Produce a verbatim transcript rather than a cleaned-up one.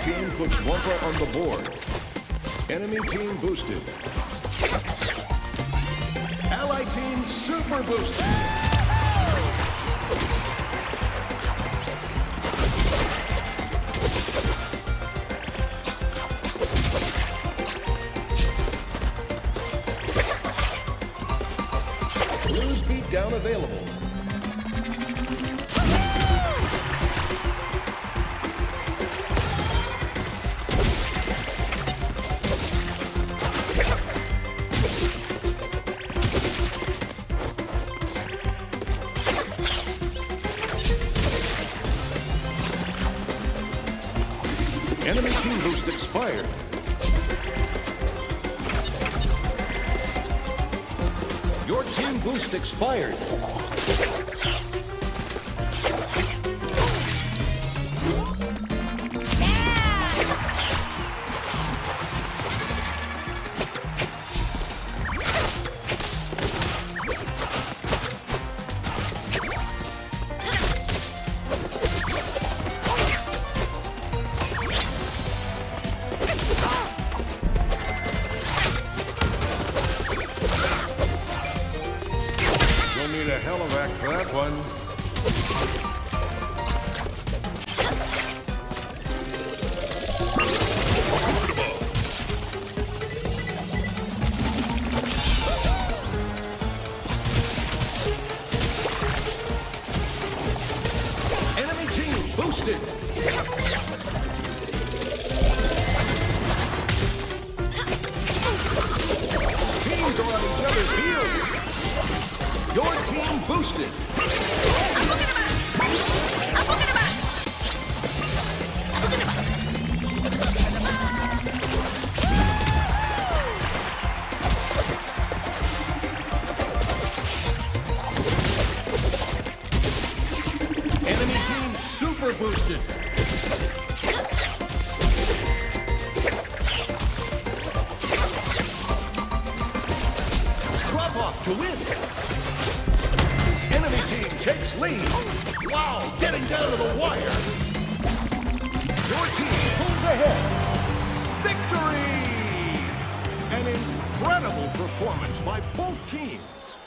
team puts Wumpa on the board. Enemy team boosted. Ally team super boosted. Blues beat down available. Enemy team boost expired. Your team boost expired. Need a helivac for that one. Enemy team boosted. Teams are on each other's heels. Your team boosted. Enemy team super boosted. Drop off to win. Enemy team takes lead. Wow, getting down to the wire. Your team pulls ahead. Victory! An incredible performance by both teams.